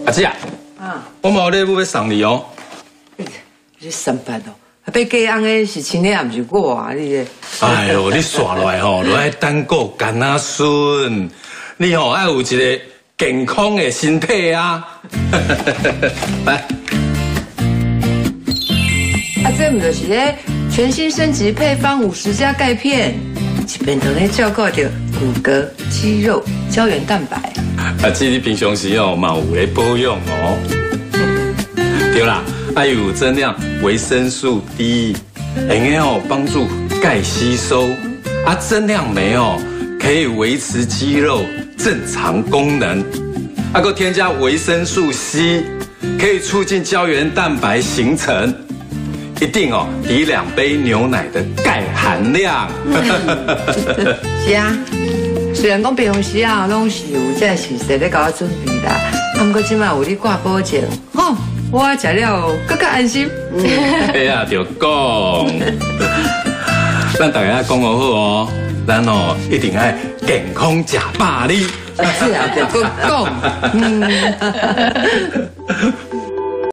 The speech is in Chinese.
阿姐啊，我嘛有礼物要送你哦。 你上班哦，被嫁翁的是亲的，也不是我啊，你这。 哎呦，你刷落来吼，就爱等过干仔孙，你吼爱有一个健康的身体啊。来， 这不就是咧全新升级配方50+钙片，一边都咧照顾着骨骼、肌肉、胶原蛋白。 姐你平常时哦嘛有咧保养哦。对啦，还有增量维生素 D， 能够帮助钙吸收。增量酶哦可以维持肌肉正常功能。还添加维生素 C， 可以促进胶原蛋白形成。一定哦，抵2杯牛奶的钙含量。 是啊，虽然讲平常时啊，拢是有在细细咧搞我准备啦，不过今晚有你挂保证，吼，我食了更加安心。 哎呀，就讲，咱大家讲好好哦，咱哦一定要健康吃饱哩。 是啊，就讲。